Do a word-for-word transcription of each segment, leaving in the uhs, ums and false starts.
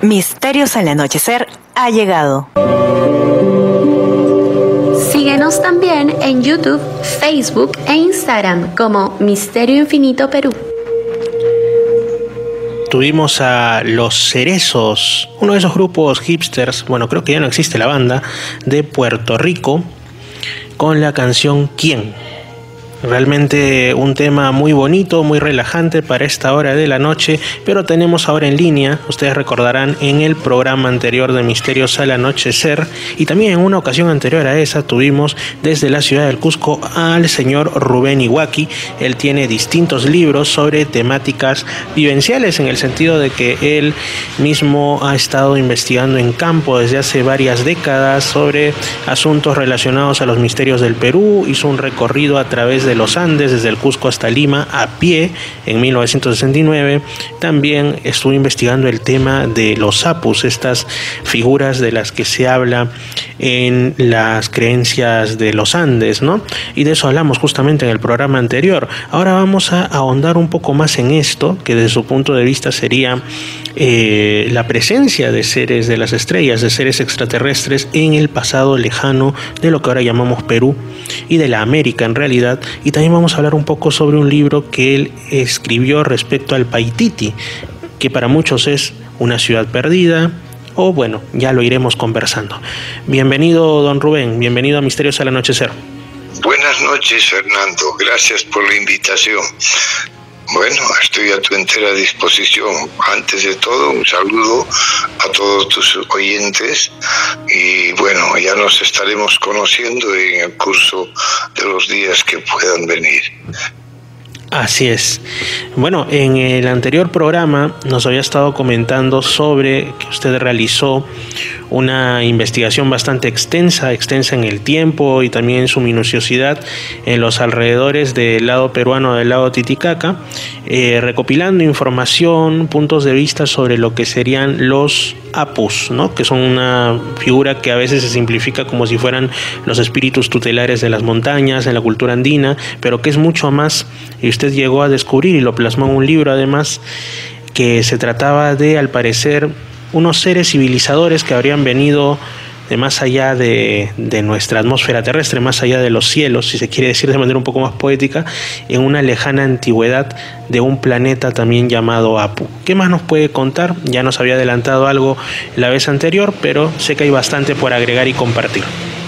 Misterios al anochecer ha llegado. Síguenos también en YouTube, Facebook e Instagram como Misterio Infinito Perú. Tuvimos a Los Cerezos, uno de esos grupos hipsters, bueno, creo que ya no existe la banda, de Puerto Rico, con la canción ¿Quién? Realmente un tema muy bonito, muy relajante para esta hora de la noche, pero tenemos ahora en línea, ustedes recordarán en el programa anterior de Misterios al Anochecer, y también en una ocasión anterior a esa tuvimos desde la ciudad del Cusco al señor Rubén Iwaki. Él tiene distintos libros sobre temáticas vivenciales, en el sentido de que él mismo ha estado investigando en campo desde hace varias décadas sobre asuntos relacionados a los misterios del Perú. Hizo un recorrido a través de los Andes, desde el Cusco hasta Lima, a pie, en mil novecientos sesenta y nueve. También estuvo investigando el tema de los apus, estas figuras de las que se habla en las creencias de los Andes, ¿no? Y de eso hablamos justamente en el programa anterior. Ahora vamos a ahondar un poco más en esto, que desde su punto de vista sería eh, la presencia de seres de las estrellas, de seres extraterrestres en el pasado lejano de lo que ahora llamamos Perú y de la América en realidad. Y también vamos a hablar un poco sobre un libro que él escribió respecto al Paititi, que para muchos es una ciudad perdida, o bueno, ya lo iremos conversando. Bienvenido, don Rubén, bienvenido a Misterios al Anochecer. Buenas noches, Fernando, gracias por la invitación. Bueno, estoy a tu entera disposición. Antes de todo, un saludo a todos tus oyentes y bueno, ya nos estaremos conociendo en el curso de los días que puedan venir. Así es. Bueno, en el anterior programa nos había estado comentando sobre que usted realizó una investigación bastante extensa, extensa en el tiempo y también en su minuciosidad en los alrededores del lado peruano del lago Titicaca, eh, recopilando información, puntos de vista sobre lo que serían los apus, ¿no? Que son una figura que a veces se simplifica como si fueran los espíritus tutelares de las montañas en la cultura andina, pero que es mucho más, y usted llegó a descubrir y lo plasmó en un libro además, que se trataba de, al parecer, unos seres civilizadores que habrían venido de más allá de, de nuestra atmósfera terrestre, más allá de los cielos, si se quiere decir de manera un poco más poética, en una lejana antigüedad de un planeta también llamado Apu. ¿Qué más nos puede contar? Ya nos había adelantado algo la vez anterior, pero sé que hay bastante por agregar y compartir.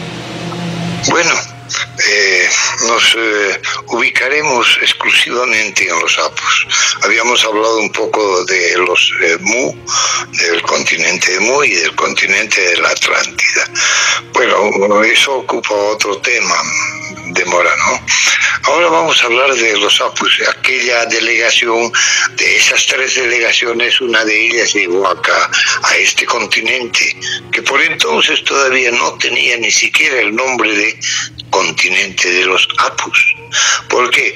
Bueno, eh, nos eh, ubicaremos exclusivamente en los apus. Habíamos hablado un poco de los eh, Mu, del continente de Mu y del continente de la Atlántida. Bueno, eso ocupa otro tema, demora, ¿no? Ahora vamos a hablar de los apus, aquella delegación, de esas tres delegaciones, una de ellas llegó acá, a este continente, que por entonces todavía no tenía ni siquiera el nombre de continente de los apus. ¿Por qué?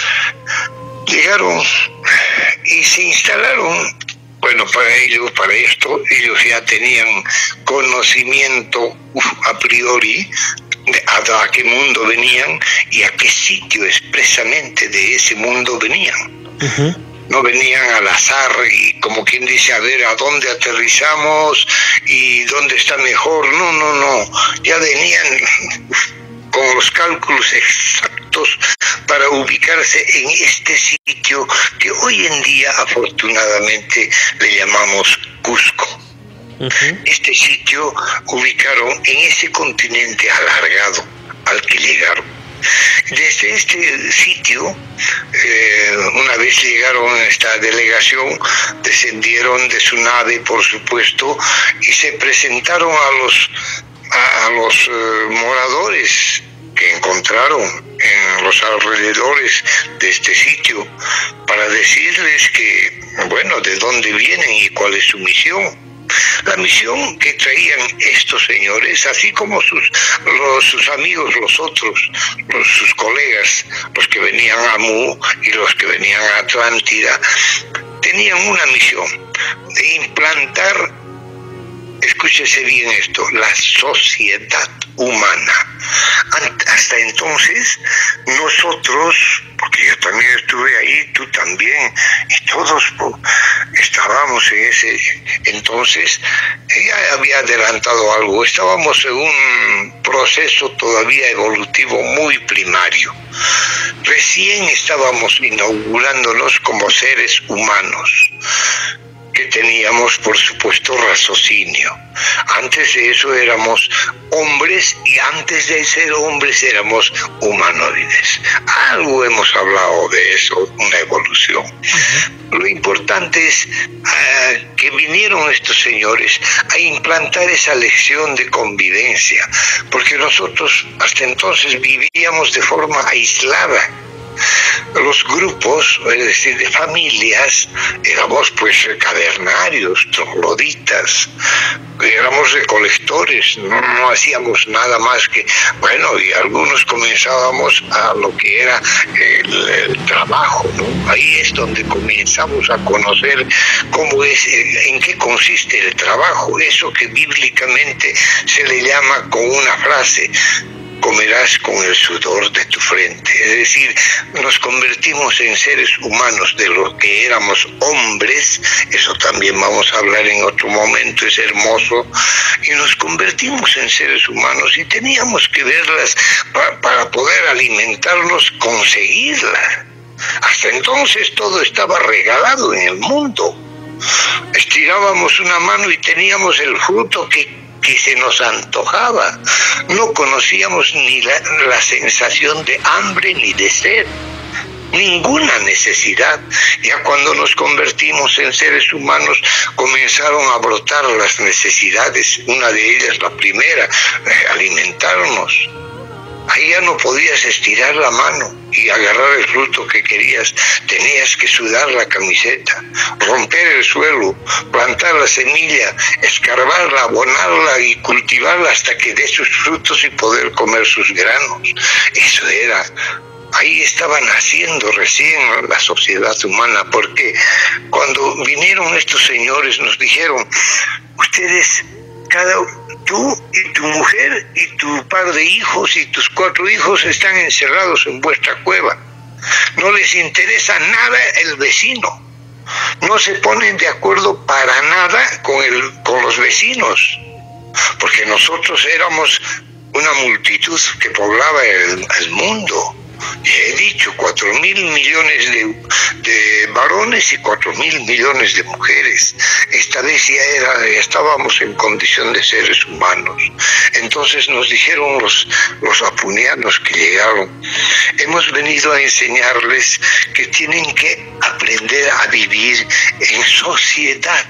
Llegaron y se instalaron. Bueno, para ellos, para esto, ellos ya tenían conocimiento uf, a priori de a, a qué mundo venían y a qué sitio expresamente de ese mundo venían. Uh-huh. No venían al azar y como quien dice, a ver a dónde aterrizamos y dónde está mejor. No, no, no. Ya venían uf, con los cálculos exactos para ubicarse en este sitio que hoy en día afortunadamente le llamamos Cusco. Uh-huh. Este sitio ubicaron en ese continente alargado al que llegaron. Desde este sitio, eh, una vez llegaron a esta delegación, descendieron de su nave, por supuesto, y se presentaron a los a, a los eh, moradores que encontraron en los alrededores de este sitio para decirles que, bueno, de dónde vienen y cuál es su misión. La misión que traían estos señores, así como sus, los, sus amigos, los otros, los, sus colegas, los que venían a Mu y los que venían a Atlántida, tenían una misión de implantar escúchese bien esto, la sociedad humana. Hasta entonces, nosotros, porque yo también estuve ahí, tú también, y todos pues, estábamos en ese entonces, ya había adelantado algo, estábamos en un proceso todavía evolutivo muy primario. Recién estábamos inaugurándonos como seres humanos, que teníamos, por supuesto, raciocinio. Antes de eso éramos hombres y antes de ser hombres éramos humanoides. Algo hemos hablado de eso, una evolución. Uh-huh. Lo importante es uh, que vinieron estos señores a implantar esa lección de convivencia, porque nosotros hasta entonces vivíamos de forma aislada. Los grupos, es decir, de familias, éramos pues cavernarios, trogloditas, éramos recolectores, no, no hacíamos nada más que, bueno, y algunos comenzábamos a lo que era el, el trabajo, ¿no? Ahí es donde comenzamos a conocer cómo es, en qué consiste el trabajo, eso que bíblicamente se le llama con una frase: comerás con el sudor de tu frente. Es decir, nos convertimos en seres humanos de lo que éramos hombres, eso también vamos a hablar en otro momento, es hermoso, y nos convertimos en seres humanos y teníamos que verlas para, para poder alimentarnos, conseguirlas. Hasta entonces todo estaba regalado en el mundo. Estirábamos una mano y teníamos el fruto que que se nos antojaba. No conocíamos ni la, la sensación de hambre ni de sed, ninguna necesidad. Ya cuando nos convertimos en seres humanos comenzaron a brotar las necesidades, una de ellas, la primera, eh, alimentarnos. Ahí ya no podías estirar la mano y agarrar el fruto que querías, tenías que sudar la camiseta, romper el suelo, plantar la semilla, escarbarla, abonarla y cultivarla hasta que dé sus frutos y poder comer sus granos. Eso era, ahí estaba naciendo recién la sociedad humana, porque cuando vinieron estos señores nos dijeron: ustedes, cada tú y tu mujer y tu par de hijos y tus cuatro hijos están encerrados en vuestra cueva. No les interesa nada el vecino. No se ponen de acuerdo para nada con, el, con los vecinos. Porque nosotros éramos una multitud que poblaba el, el mundo. He dicho, cuatro mil millones de, de varones y cuatro mil millones de mujeres. Esta vez ya era, estábamos en condición de seres humanos. Entonces nos dijeron los, los apunianos que llegaron: hemos venido a enseñarles que tienen que aprender a vivir en sociedad.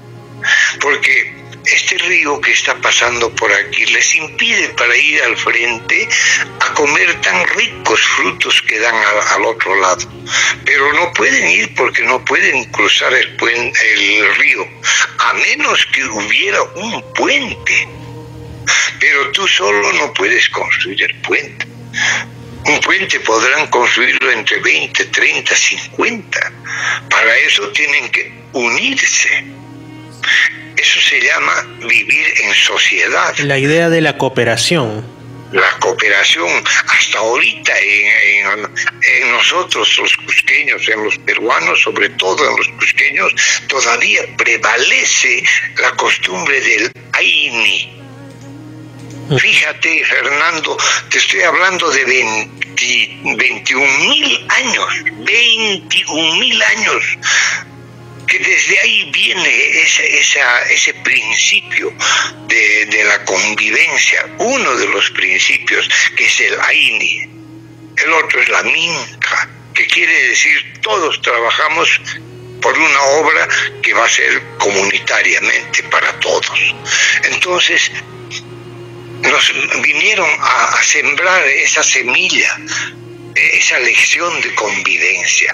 Porque este río que está pasando por aquí les impide para ir al frente a comer tan ricos frutos que dan al, al otro lado. Pero no pueden ir porque no pueden cruzar el, puente, el río, a menos que hubiera un puente. Pero tú solo no puedes construir el puente. Un puente podrán construirlo entre veinte, treinta, cincuenta. Para eso tienen que unirse. Eso se llama vivir en sociedad. La idea de la cooperación. La cooperación, hasta ahorita en, en, en nosotros los cusqueños, en los peruanos, sobre todo en los cusqueños, todavía prevalece la costumbre del aini. Fíjate, Fernando, te estoy hablando de veintiún mil años, veintiún mil años. Que desde ahí viene ese, esa, ese principio de, de la convivencia, uno de los principios, que es el aini. El otro es la minca, que quiere decir todos trabajamos por una obra que va a ser comunitariamente para todos. Entonces nos vinieron a, a sembrar esa semilla, esa lección de convivencia.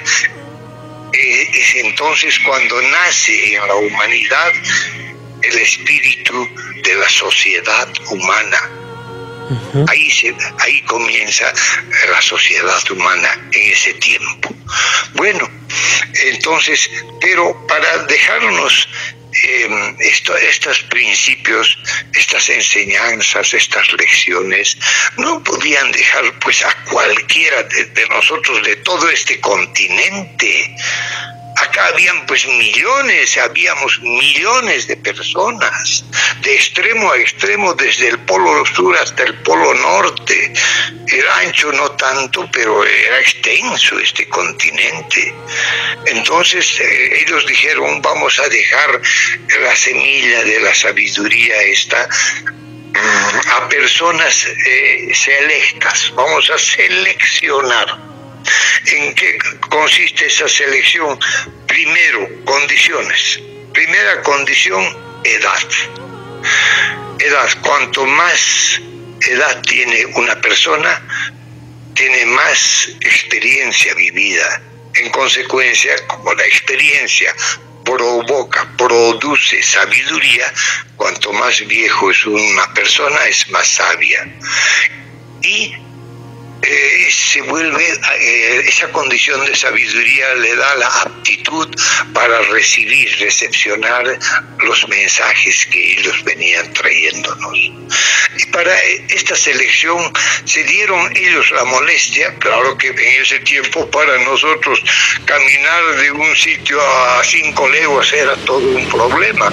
Es entonces cuando nace en la humanidad el espíritu de la sociedad humana. Uh-huh. Ahí, se, ahí comienza la sociedad humana en ese tiempo. Bueno, entonces, pero para dejarnos eh, esto, estos principios, estas enseñanzas, estas lecciones, no podían dejar pues a cualquiera de, de nosotros de todo este continente. Acá habían pues millones, habíamos millones de personas, de extremo a extremo, desde el polo sur hasta el polo norte. Era ancho no tanto, pero era extenso este continente. Entonces eh, ellos dijeron, vamos a dejar la semilla de la sabiduría esta a personas eh, selectas, vamos a seleccionar. ¿En qué consiste esa selección? Primero, condiciones. Primera condición, edad. Edad. Cuanto más edad tiene una persona, tiene más experiencia vivida. En consecuencia, como la experiencia provoca, produce sabiduría, cuanto más viejo es una persona, es más sabia. Y Eh, se vuelve, eh, esa condición de sabiduría le da la aptitud para recibir, recepcionar los mensajes que ellos venían trayéndonos. Y para esta selección se dieron ellos la molestia, claro que en ese tiempo para nosotros caminar de un sitio a cinco leguas era todo un problema.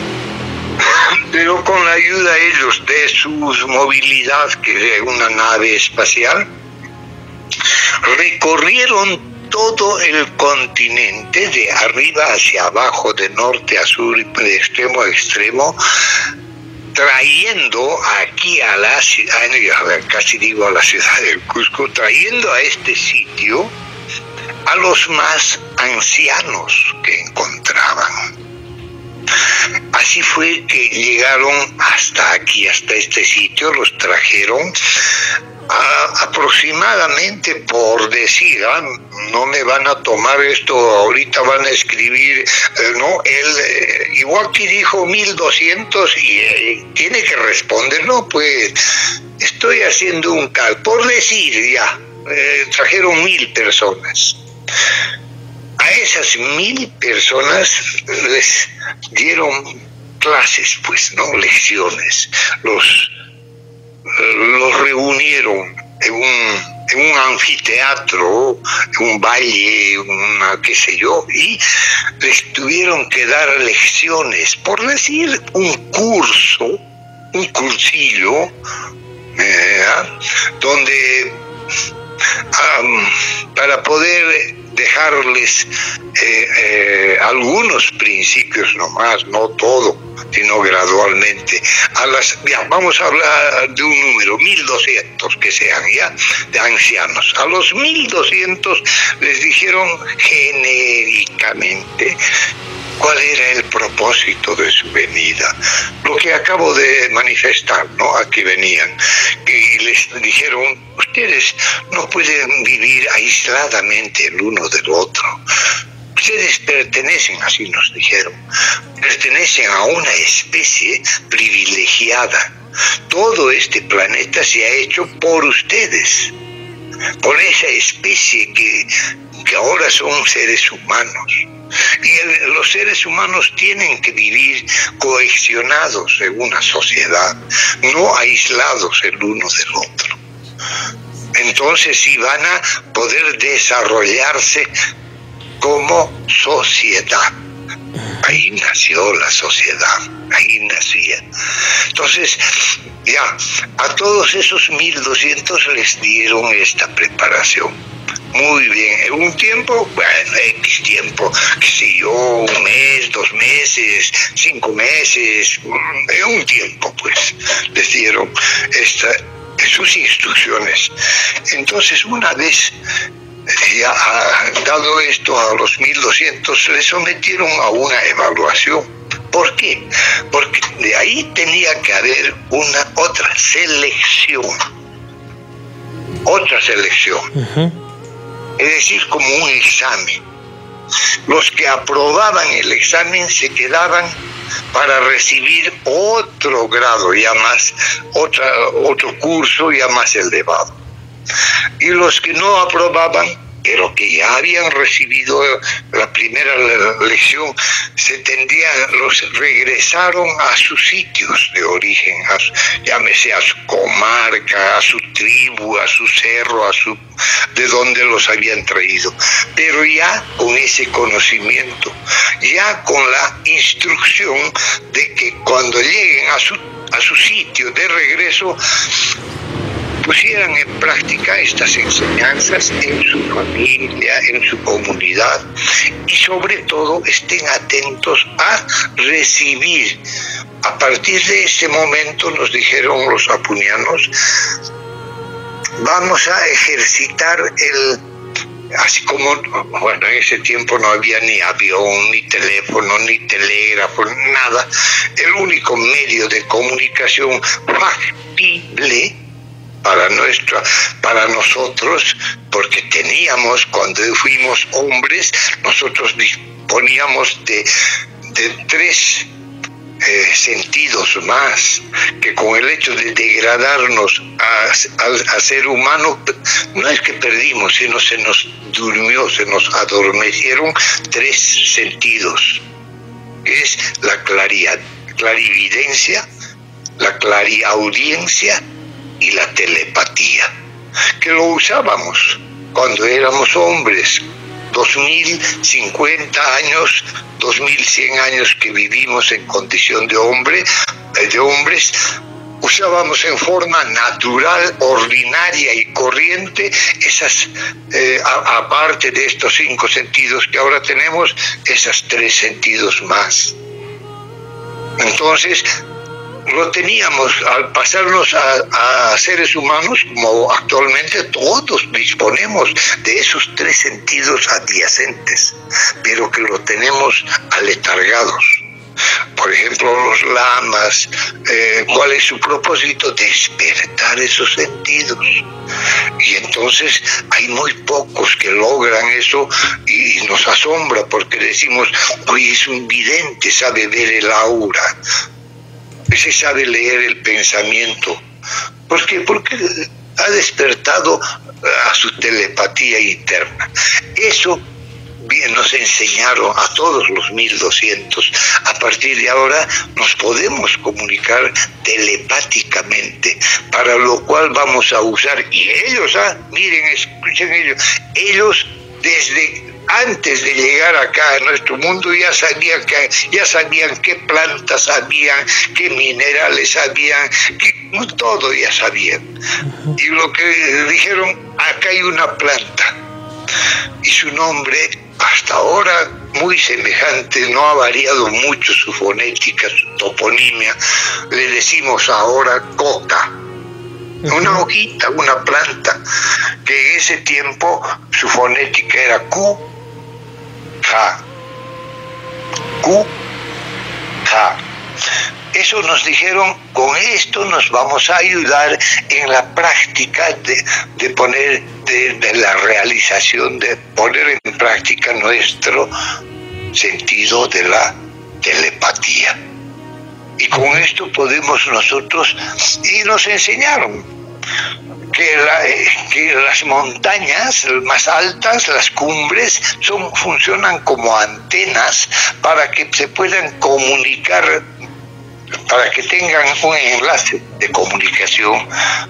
Pero con la ayuda ellos de su movilidad, que es una nave espacial, recorrieron todo el continente de arriba hacia abajo, de norte a sur y de extremo a extremo, trayendo aquí a la ciudad, casi digo a la ciudad del Cusco, trayendo a este sitio a los más ancianos que encontraban. Así fue que llegaron hasta aquí, hasta este sitio, los trajeron a, aproximadamente, por decir, ¿eh? No me van a tomar esto, ahorita van a escribir, eh, no, él, eh, igual que dijo mil doscientos y eh, tiene que responder, no, pues estoy haciendo un cálculo, por decir ya, eh, trajeron mil personas. A esas mil personas les dieron clases, pues, ¿no? Lecciones. Los, los reunieron en un, en un anfiteatro, en un valle, una qué sé yo, y les tuvieron que dar lecciones, por decir un curso, un cursillo, ¿eh? donde um, para poder dejarles eh, eh, algunos principios nomás, no todo, sino gradualmente. A las, ya, vamos a hablar de un número, mil doscientos que sean ya, de ancianos. A los mil doscientos les dijeron genéricamente cuál era el propósito de su venida, lo que acabo de manifestar, ¿no? A que venían, y les dijeron, ustedes no pueden vivir aisladamente el uno del otro. Ustedes pertenecen, así nos dijeron, pertenecen a una especie privilegiada. Todo este planeta se ha hecho por ustedes, por esa especie que, que ahora son seres humanos. Y el, los seres humanos tienen que vivir cohesionados en una sociedad, no aislados el uno del otro. Entonces sí van a poder desarrollarse como sociedad. Ahí nació la sociedad, ahí nacía. Entonces, ya, a todos esos mil doscientos les dieron esta preparación. Muy bien, en un tiempo, bueno, X tiempo, qué sé yo, un mes, dos meses, cinco meses, en un tiempo, pues, les dieron esta, sus instrucciones. Entonces, una vez ya ha dado esto a los mil doscientos, le sometieron a una evaluación. ¿Por qué? Porque de ahí tenía que haber una otra selección, otra selección. Uh-huh. Es decir, como un examen. Los que aprobaban el examen se quedaban para recibir otro grado, ya más, otra, otro curso ya más elevado. Y los que no aprobaban pero que ya habían recibido la primera lección, se tendían, los regresaron a sus sitios de origen, a su, llámese a su comarca, a su tribu, a su cerro, a su, de donde los habían traído, pero ya con ese conocimiento, ya con la instrucción de que cuando lleguen a su, a su sitio de regreso, pusieran en práctica estas enseñanzas en su familia, en su comunidad, y sobre todo estén atentos a recibir. A partir de ese momento, nos dijeron los apunianos, vamos a ejercitar el, así como, bueno, en ese tiempo no había ni avión, ni teléfono, ni telégrafo, nada, el único medio de comunicación factible para nuestra, para nosotros, porque teníamos, cuando fuimos hombres, nosotros disponíamos de, de tres eh, sentidos más, que con el hecho de degradarnos a, a, a ser humano, no es que perdimos, sino se nos durmió, se nos adormecieron tres sentidos, que es la claridad, clarividencia, la clariaudiencia y la telepatía, que lo usábamos cuando éramos hombres. Dos mil cincuenta años, dos mil cien años que vivimos en condición de hombre, de hombres, usábamos en forma natural, ordinaria y corriente esas, eh, a, aparte de estos cinco sentidos que ahora tenemos, esas tres sentidos más. Entonces, lo teníamos al pasarnos a, a seres humanos, como actualmente todos disponemos de esos tres sentidos adyacentes, pero que lo tenemos aletargados. Por ejemplo, los lamas, eh, ¿cuál es su propósito? Despertar esos sentidos. Y entonces hay muy pocos que logran eso y nos asombra porque decimos, oye, es un vidente, sabe ver el aura. Ese sabe leer el pensamiento. ¿Por qué? Porque ha despertado a su telepatía interna. Eso bien nos enseñaron a todos los mil doscientos. A partir de ahora nos podemos comunicar telepáticamente, para lo cual vamos a usar, y ellos, ah, miren, escuchen ellos, ellos desde antes de llegar acá a nuestro mundo ya sabían que ya sabían qué plantas habían, qué minerales habían, que, todo ya sabían. Y lo que dijeron, acá hay una planta y su nombre hasta ahora muy semejante, no ha variado mucho su fonética, su toponimia, le decimos ahora coca. Una hojita, una planta, que en ese tiempo su fonética era Q, Ja. Q, Ja. Eso nos dijeron, con esto nos vamos a ayudar en la práctica de, de poner, de, de la realización, de poner en práctica nuestro sentido de la telepatía. Y con esto podemos nosotros, y nos enseñaron que, la, que las montañas más altas, las cumbres, son, funcionan como antenas para que se puedan comunicar, para que tengan un enlace de comunicación.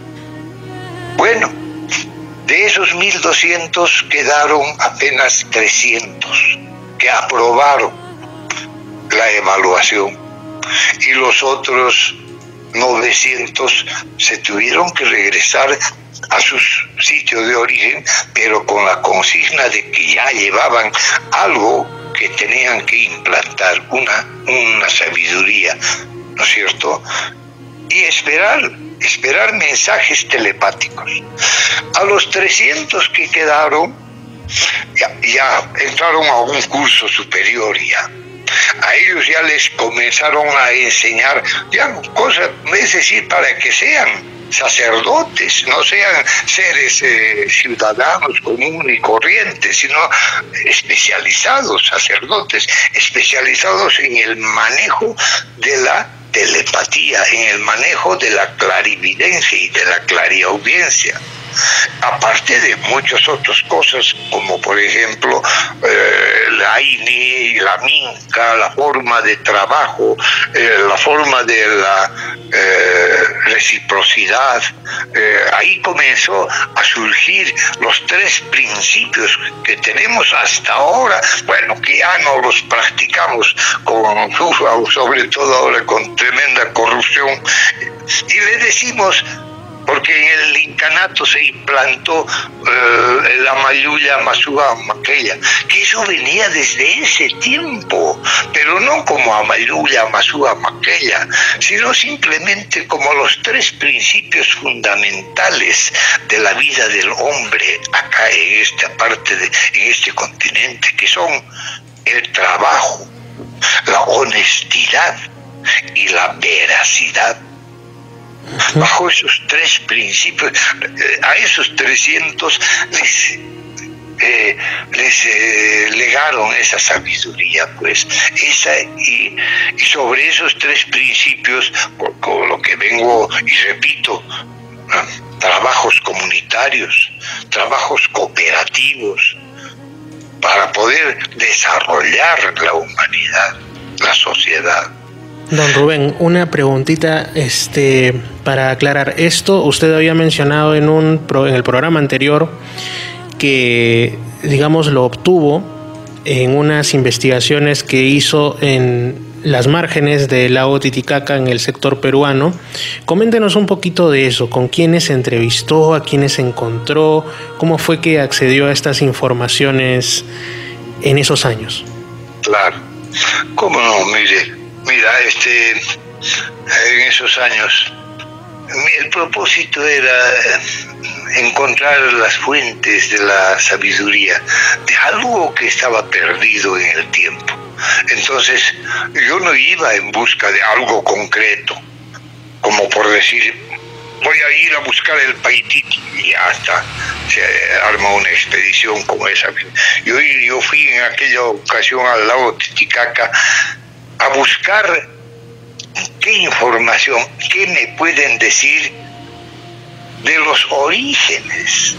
Bueno, de esos mil doscientos quedaron apenas trescientos que aprobaron la evaluación, y los otros novecientos se tuvieron que regresar a sus sitios de origen, pero con la consigna de que ya llevaban algo que tenían que implantar, una, una sabiduría, ¿no es cierto? Y esperar, esperar mensajes telepáticos. A los trescientos que quedaron, ya, ya entraron a un curso superior ya. A ellos ya les comenzaron a enseñar ya cosas, es decir, para que sean sacerdotes, no sean seres eh, ciudadanos comunes y corrientes, sino especializados, sacerdotes, especializados en el manejo de la telepatía, en el manejo de la clarividencia y de la clariaudiencia. Aparte de muchas otras cosas, como por ejemplo eh, la I N E, la minca, la forma de trabajo, eh, la forma de la eh, reciprocidad. Eh, ahí comenzó a surgir los tres principios que tenemos hasta ahora, bueno, que ya no los practicamos, con, sobre todo ahora con tremenda corrupción, y le decimos, porque en el incanato se implantó eh, la Mayulla Masúa Maquella, que eso venía desde ese tiempo, pero no como Amayulla Masúa Maquella, sino simplemente como los tres principios fundamentales de la vida del hombre acá en esta parte, de, en este continente, que son el trabajo, la honestidad y la veracidad. Bajo esos tres principios, a esos trescientos les, eh, les eh, legaron esa sabiduría, pues, esa y, y sobre esos tres principios, por, por lo que vengo y repito, ¿no? Trabajos comunitarios, trabajos cooperativos, para poder desarrollar la humanidad, la sociedad. Don Rubén, una preguntita este, para aclarar esto. Usted había mencionado en, un, en el programa anterior que, digamos, lo obtuvo en unas investigaciones que hizo en las márgenes del lago Titicaca en el sector peruano. Coméntenos un poquito de eso, con quiénes se entrevistó, a quiénes encontró, cómo fue que accedió a estas informaciones en esos años. Claro, cómo no, mire. Mira, este, en esos años, el propósito era encontrar las fuentes de la sabiduría, de algo que estaba perdido en el tiempo. Entonces, yo no iba en busca de algo concreto, como por decir, voy a ir a buscar el Paititi, y hasta se arma una expedición como esa. Yo, yo fui en aquella ocasión al lago Titicaca a buscar qué información, qué me pueden decir de los orígenes.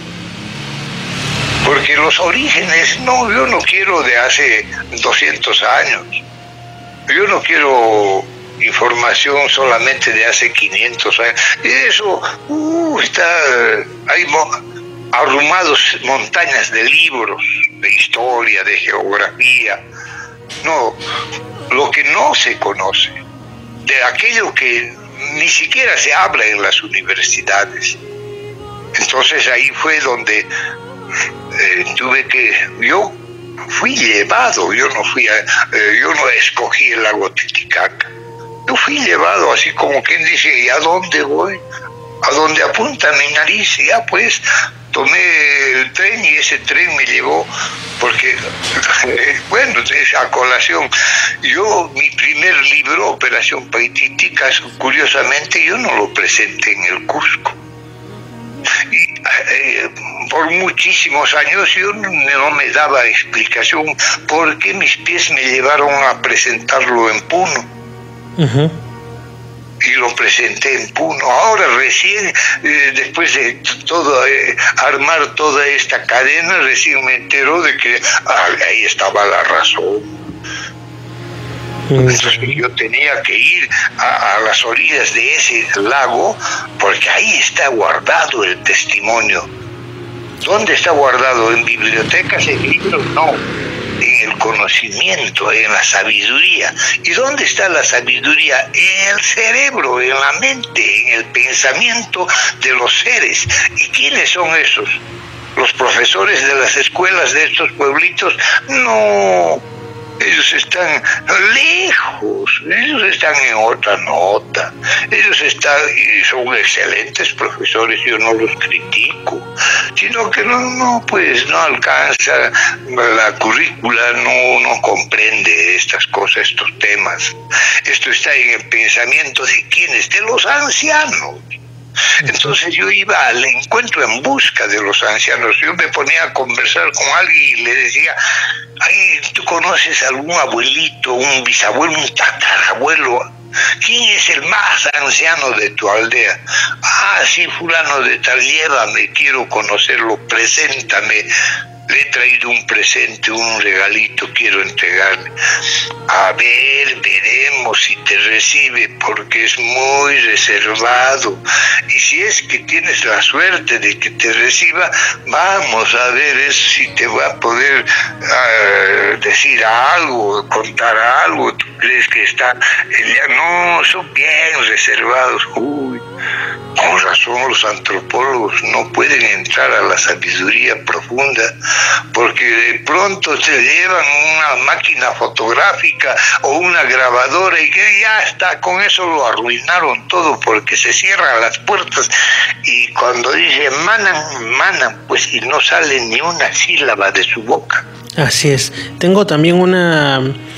Porque los orígenes, no, yo no quiero de hace doscientos años. Yo no quiero información solamente de hace quinientos años. Eso, uh, está, hay mo- arrumados montañas de libros, de historia, de geografía. No, lo que no se conoce, de aquello que ni siquiera se habla en las universidades. Entonces ahí fue donde eh, tuve que, yo fui llevado, yo no fui, a, eh, yo no escogí el lago Titicaca, yo fui llevado así como quien dice, ¿y a dónde voy? A donde apunta mi nariz, y ya pues tomé el tren y ese tren me llevó, porque, eh, bueno, a colación, yo, mi primer libro, Operación Paititica, curiosamente yo no lo presenté en el Cusco. Y eh, por muchísimos años yo no, no me daba explicación por qué mis pies me llevaron a presentarlo en Puno. Uh-huh. Y lo presenté en Puno. Ahora recién, eh, después de todo, eh, armar toda esta cadena, recién me entero de que ah, ahí estaba la razón. Entonces yo tenía que ir a, a las orillas de ese lago, porque ahí está guardado el testimonio. ¿Dónde está guardado? ¿En bibliotecas, en libros? No. En el conocimiento, en la sabiduría. ¿Y dónde está la sabiduría? En el cerebro, en la mente, en el pensamiento de los seres. ¿Y quiénes son esos? ¿Los profesores de las escuelas de estos pueblitos? No, ellos están lejos, ellos están en otra nota, ellos están y son excelentes profesores, yo no los critico, sino que no, no pues no alcanza la currícula, no, no comprende estas cosas, estos temas. Esto está en el pensamiento de quienes, de los ancianos. Entonces yo iba al encuentro en busca de los ancianos. Yo me ponía a conversar con alguien y le decía, ay, ¿tú conoces algún abuelito, un bisabuelo, un tatarabuelo ¿Quién es el más anciano de tu aldea? Ah, sí, fulano de tal, llévame, quiero conocerlo, preséntame. Le he traído un presente, un regalito, quiero entregarle. A ver, veremos si te recibe, porque es muy reservado. Y si es que tienes la suerte de que te reciba, vamos a ver es si te va a poder uh, decir algo, contar algo. ¿Tú crees que está? No, son bien reservados. Uy, con razón los antropólogos no pueden entrar a la sabiduría profunda, porque de pronto se llevan una máquina fotográfica o una grabadora y que ya está, con eso lo arruinaron todo, porque se cierran las puertas y cuando dicen manan, manan, pues y no sale ni una sílaba de su boca. Así es. Tengo también una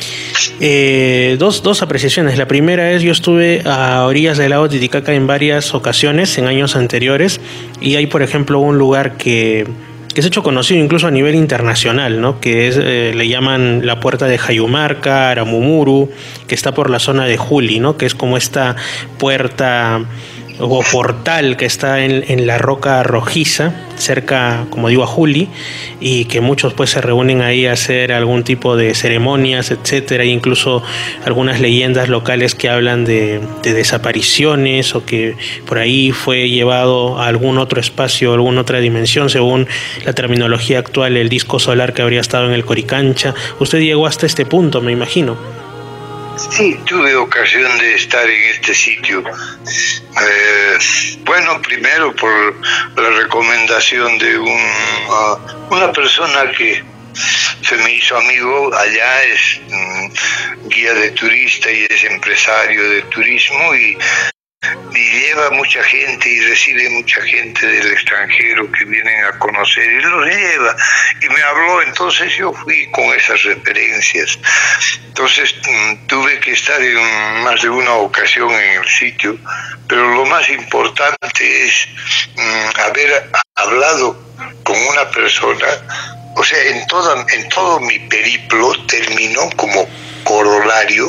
eh, dos, dos apreciaciones. La primera es, yo estuve a orillas del lago Titicaca en varias ocasiones en años anteriores, y hay por ejemplo un lugar que que se ha hecho conocido incluso a nivel internacional, ¿no? Que es, eh, le llaman la puerta de Jayumarca, Aramumuru, que está por la zona de Juli, ¿no? Que es como esta puerta o portal que está en, en la roca rojiza, cerca, como digo, a Juli, y que muchos pues se reúnen ahí a hacer algún tipo de ceremonias, etcétera, e incluso algunas leyendas locales que hablan de, de desapariciones, o que por ahí fue llevado a algún otro espacio, alguna otra dimensión, según la terminología actual, el disco solar que habría estado en el Coricancha. Usted llegó hasta este punto, me imagino. Sí, tuve ocasión de estar en este sitio. Eh, bueno, primero por la recomendación de un, uh, una persona que se me hizo amigo allá, es um, guía de turista y es empresario de turismo, y y lleva mucha gente y recibe mucha gente del extranjero que vienen a conocer y los lleva, y me habló, entonces yo fui con esas referencias. Entonces tuve que estar en más de una ocasión en el sitio, pero lo más importante es um, haber hablado con una persona. O sea, en toda, en todo mi periplo terminó como corolario,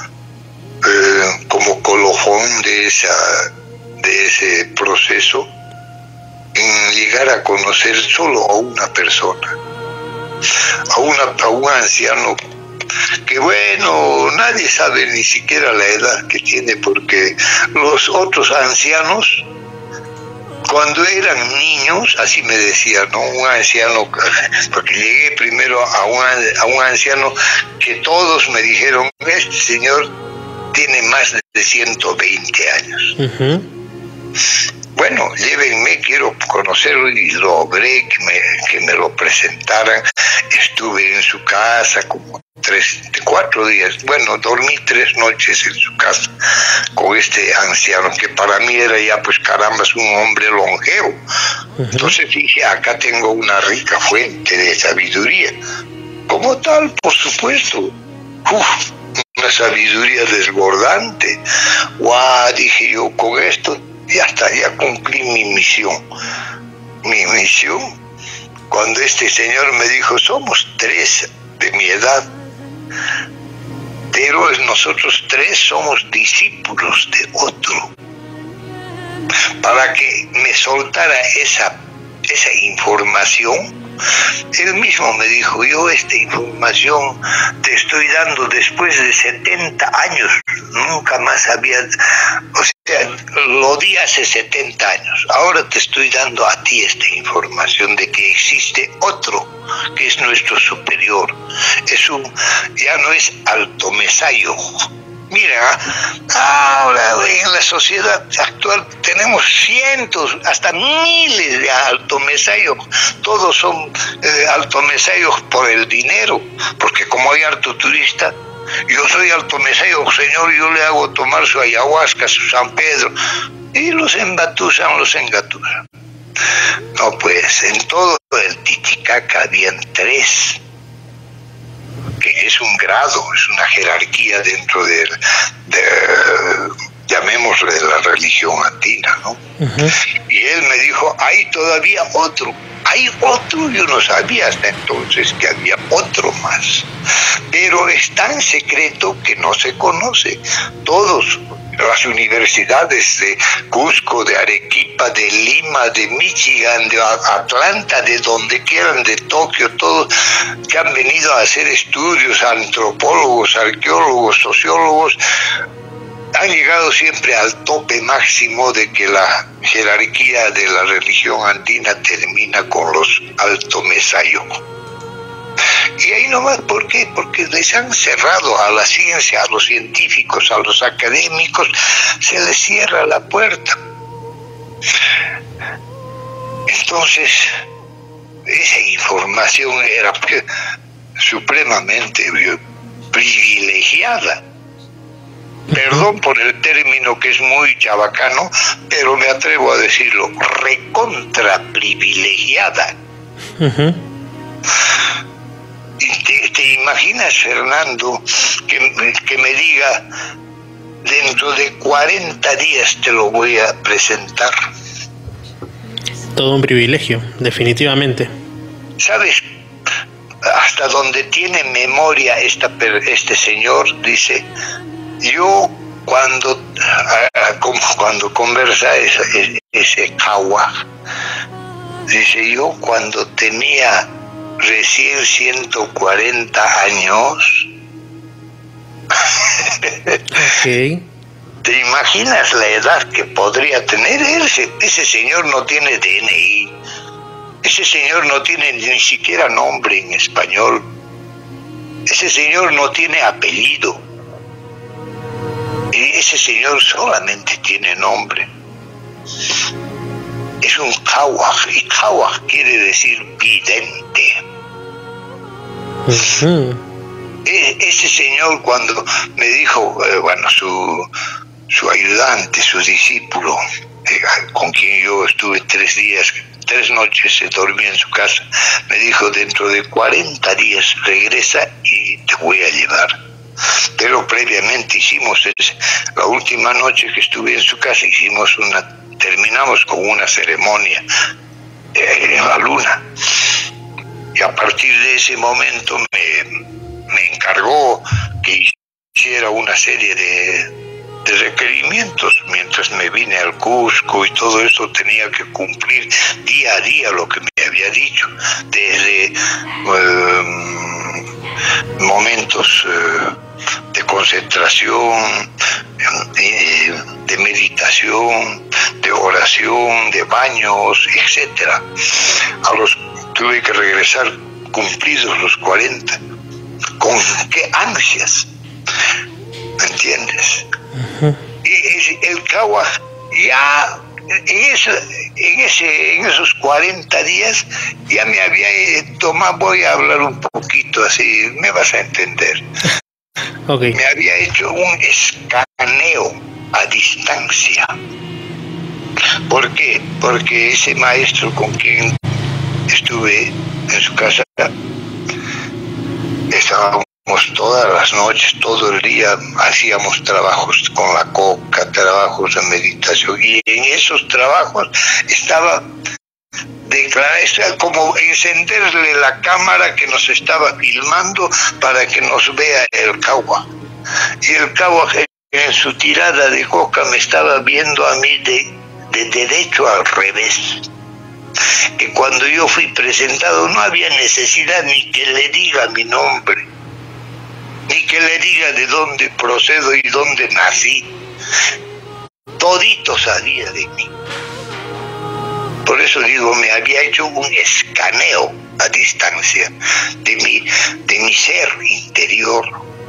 Eh, como colofón de esa de ese proceso, en llegar a conocer solo a una persona, a una a un anciano que, bueno, nadie sabe ni siquiera la edad que tiene, porque los otros ancianos, cuando eran niños, así me decían, ¿no? Un anciano, porque llegué primero a un, a un anciano que todos me dijeron, este señor tiene más de ciento veinte años. Uh-huh. Bueno, llévenme, quiero conocerlo, y logré que me, que me lo presentaran. Estuve en su casa como tres, cuatro días. Bueno, dormí tres noches en su casa con este anciano, que para mí era ya, pues caramba, es un hombre longevo. Uh-huh. Entonces dije, acá tengo una rica fuente de sabiduría. Como tal, por supuesto. Uf, una sabiduría desbordante. Guau, dije yo, con esto ya está, ya cumplí mi misión. Mi misión, cuando este señor me dijo, somos tres de mi edad, pero nosotros tres somos discípulos de otro. Para que me soltara esa, esa información, él mismo me dijo, yo esta información te estoy dando después de setenta años, nunca más había, o sea, lo di hace setenta años, ahora te estoy dando a ti esta información de que existe otro, que es nuestro superior, es un, ya no es Alto Mesayo. Mira, ahora en la sociedad actual tenemos cientos, hasta miles de altomesayos. Todos son eh, altomesayos por el dinero, porque como hay harto turista, yo soy altomesayo, señor, yo le hago tomar su ayahuasca, su San Pedro, y los embatusan, los engatusan. No, pues en todo el Titicaca habían tres, que es un grado, es una jerarquía dentro de, de llamémosle, de la religión andina, ¿no? Uh-huh. Y él me dijo, hay todavía otro, hay otro, yo no sabía hasta entonces que había otro más, pero es tan secreto que no se conoce. Todos, las universidades de Cusco, de Arequipa, de Lima, de Michigan, de Atlanta, de donde quieran, de Tokio, todos que han venido a hacer estudios, antropólogos, arqueólogos, sociólogos, han llegado siempre al tope máximo de que la jerarquía de la religión andina termina con los Alto Mesayo. Y ahí nomás, ¿por qué? Porque les han cerrado a la ciencia, a los científicos, a los académicos, se les cierra la puerta. Entonces, esa información era supremamente privilegiada. Perdón por el término que es muy chabacano, pero me atrevo a decirlo, recontra privilegiada. Uh-huh. ¿Te, te imaginas, Fernando, que, que me diga, dentro de cuarenta días te lo voy a presentar? Todo un privilegio, definitivamente. ¿Sabes? Hasta donde tiene memoria esta, este señor, dice, yo cuando, como cuando conversa ese, ese Kawa, dice, yo cuando tenía recién ciento cuarenta años. Okay. ¿Te imaginas la edad que podría tener ese? Ese señor no tiene D N I. Ese señor no tiene ni siquiera nombre en español. Ese señor no tiene apellido. Ese señor solamente tiene nombre. Es un Kawaj, y Kawaj quiere decir vidente. Uh-huh. E- ese señor, cuando me dijo, eh, bueno, su, su ayudante, su discípulo, eh, con quien yo estuve tres días, tres noches, se dormía en su casa, me dijo, dentro de cuarenta días regresa y te voy a llevar. Pero previamente hicimos, ese, la última noche que estuve en su casa, hicimos una, terminamos con una ceremonia eh, en la luna. Y a partir de ese momento me, me encargó que hiciera una serie de, de requerimientos. Mientras me vine al Cusco y todo eso, tenía que cumplir día a día lo que me había dicho, desde eh, momentos eh, de concentración, eh, de meditación, de oración, de baños, etcétera. A los tuve que regresar cumplidos los cuarenta. ¿Con qué ansias? ¿Me entiendes? Uh-huh. Y el Kawa ya en, eso, en, ese, en esos cuarenta días ya me había tomado, voy a hablar un poquito así, me vas a entender. Okay. Me había hecho un escaneo a distancia. ¿Por qué? Porque ese maestro con quien estuve en su casa, estábamos todas las noches, todo el día, hacíamos trabajos con la coca, trabajos de meditación, y en esos trabajos estaba declarar, como encenderle la cámara que nos estaba filmando para que nos vea el Kawa. Y el Kawa en su tirada de coca me estaba viendo a mí de, de derecho al revés. Que cuando yo fui presentado no había necesidad ni que le diga mi nombre, ni que le diga de dónde procedo y dónde nací. Todito sabía de mí. Por eso digo, me había hecho un escaneo a distancia de mi, de mi ser interior.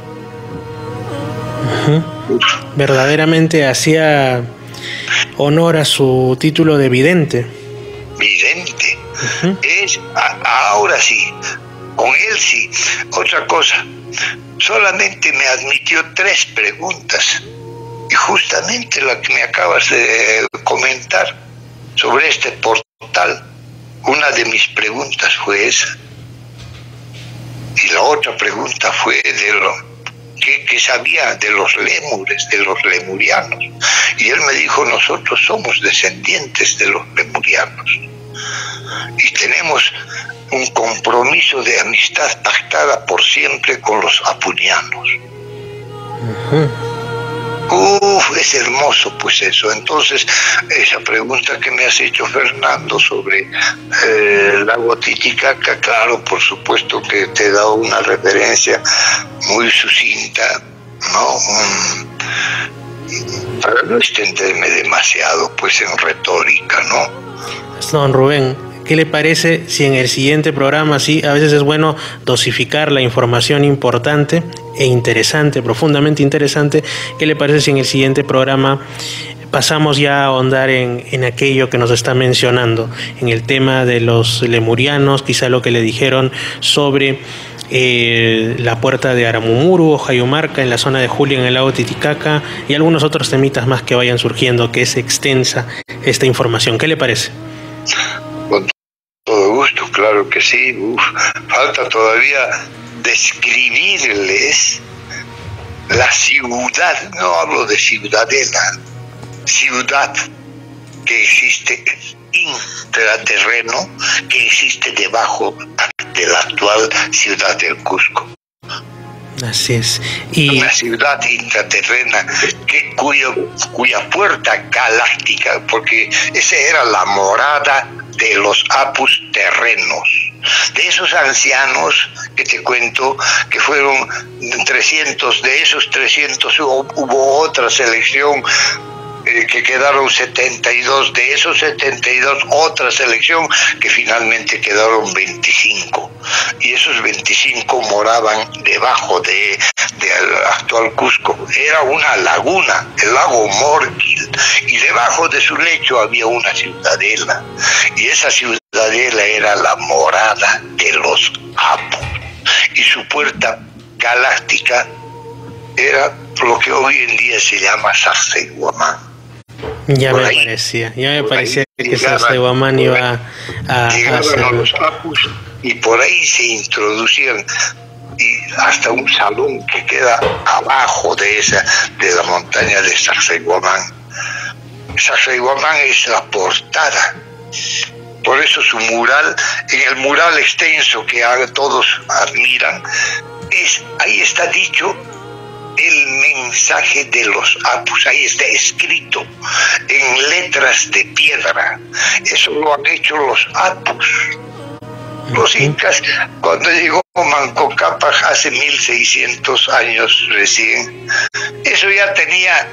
Uh-huh. Verdaderamente hacía honor a su título de vidente. Vidente. Uh-huh. Es, a, ahora sí, con él sí. Otra cosa, solamente me admitió tres preguntas. Y justamente la que me acabas de comentar sobre este portal, una de mis preguntas fue esa. Y la otra pregunta fue de lo, que, que sabía de los lémures, de los lemurianos. Y él me dijo, nosotros somos descendientes de los lemurianos. Y tenemos un compromiso de amistad pactada por siempre con los apunianos. Uh-huh. Uf, es hermoso pues eso. Entonces, esa pregunta que me has hecho, Fernando, sobre eh, el lago Titicaca, claro, por supuesto que te he dado una referencia muy sucinta, ¿no? Um, para no extenderme demasiado pues en retórica, ¿no? Don Rubén, ¿qué le parece si en el siguiente programa, sí, a veces es bueno dosificar la información importante e interesante, profundamente interesante? ¿Qué le parece si en el siguiente programa pasamos ya a ahondar en, en aquello que nos está mencionando, en el tema de los lemurianos, quizá lo que le dijeron sobre eh, la puerta de Aramumuru o Jayumarca en la zona de Julia en el lago Titicaca y algunos otros temitas más que vayan surgiendo, que es extensa esta información? ¿Qué le parece? Con todo gusto, claro que sí. Uf, falta todavía describirles la ciudad, no hablo de ciudadela, ciudad que existe intraterreno, que existe debajo de la actual ciudad del Cusco. Así es. Y una ciudad intraterrena que, cuyo, cuya puerta galáctica, porque esa era la morada de los apus terrenos, de esos ancianos que te cuento, que fueron trescientos, de esos trescientos hubo, hubo otra selección eh, que quedaron setenta y dos, de esos setenta y dos otra selección que finalmente quedaron veinticinco, y esos veinticinco moraban debajo de del actual Cusco. Era una laguna, el lago Morquil, y debajo de su lecho había una ciudadela, y esa ciudadela era la morada de los apus, y su puerta galáctica era lo que hoy en día se llama Sacsayhuamán. Ya me ahí, parecía, ya me parecía que Sacsayhuamán iba a, a llegaban hacer... a los apus y por ahí se introducían, y hasta un salón que queda abajo de esa, de la montaña de Sacsayhuamán. Sacsayhuamán es la portada, por eso su mural, en el mural extenso que todos admiran, es, ahí está dicho el mensaje de los apus, ahí está escrito en letras de piedra. Eso lo han hecho los apus. Los incas, cuando llegó Manco Cápac hace mil seiscientos años recién, eso ya tenía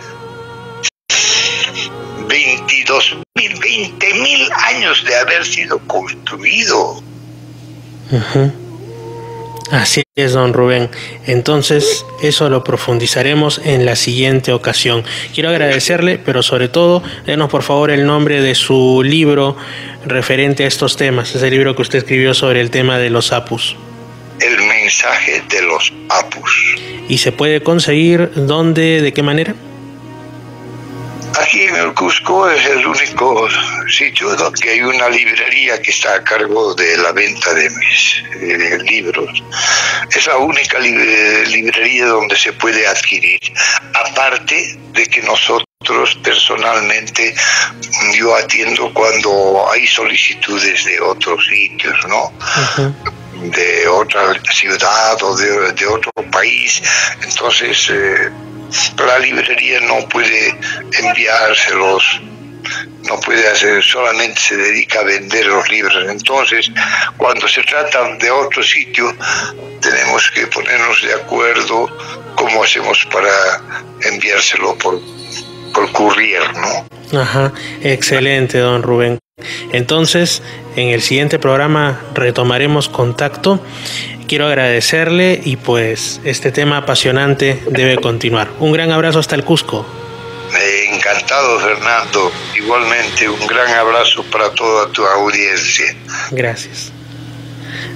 veintidós mil, veinte mil años de haber sido construido. Uh-huh. Así es, don Rubén. Entonces, eso lo profundizaremos en la siguiente ocasión. Quiero agradecerle, pero sobre todo, denos por favor el nombre de su libro referente a estos temas, ese libro que usted escribió sobre el tema de los apus. El mensaje de los apus. ¿Y se puede conseguir dónde, de qué manera? Aquí en el Cusco es el único sitio donde hay una librería que está a cargo de la venta de mis eh, libros. Es la única li- librería donde se puede adquirir. Aparte de que nosotros personalmente, yo atiendo cuando hay solicitudes de otros sitios, ¿no? Uh-huh. De otra ciudad o de, de otro país. Entonces... Eh, la librería no puede enviárselos, no puede hacer, solamente se dedica a vender los libros. Entonces, cuando se trata de otro sitio, tenemos que ponernos de acuerdo cómo hacemos para enviárselo por, por courier, ¿no? Ajá, excelente, don Rubén. Entonces, en el siguiente programa retomaremos contacto. Quiero agradecerle y pues este tema apasionante debe continuar. Un gran abrazo hasta el Cusco. Eh, encantado, Fernando. Igualmente, un gran abrazo para toda tu audiencia. Gracias.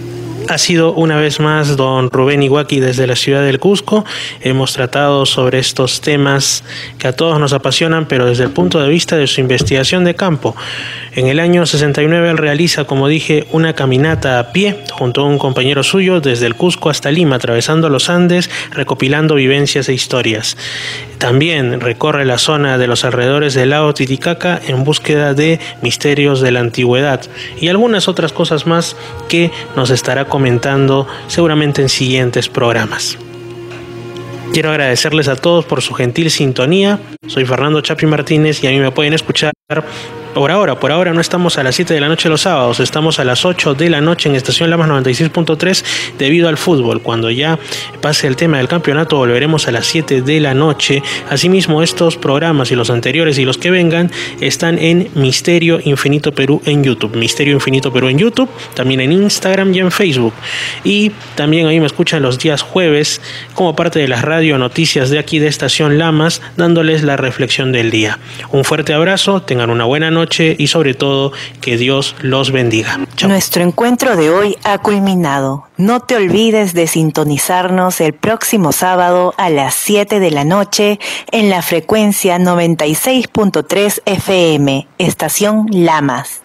Ha sido una vez más don Rubén Iwaki desde la ciudad del Cusco. Hemos tratado sobre estos temas que a todos nos apasionan, pero desde el punto de vista de su investigación de campo. En el año sesenta y nueve él realiza, como dije, una caminata a pie junto a un compañero suyo desde el Cusco hasta Lima, atravesando los Andes, recopilando vivencias e historias. También recorre la zona de los alrededores del lago Titicaca en búsqueda de misterios de la antigüedad y algunas otras cosas más que nos estará comentando seguramente en siguientes programas. Quiero agradecerles a todos por su gentil sintonía. Soy Fernando Chapi Martínez y a mí me pueden escuchar por ahora. Por ahora no estamos a las siete de la noche los sábados, estamos a las ocho de la noche en Estación Lamas noventa y seis punto tres debido al fútbol. Cuando ya pase el tema del campeonato volveremos a las siete de la noche. Asimismo, estos programas y los anteriores y los que vengan están en Misterio Infinito Perú en YouTube. Misterio Infinito Perú en YouTube, también en Instagram y en Facebook. Y también ahí me escuchan los días jueves como parte de las radio noticias de aquí de Estación Lamas, dándoles la reflexión del día. Un fuerte abrazo, tengan una buena noche y sobre todo que Dios los bendiga. Chao. Nuestro encuentro de hoy ha culminado. No te olvides de sintonizarnos el próximo sábado a las siete de la noche en la frecuencia noventa y seis punto tres F M, Estación Lamas.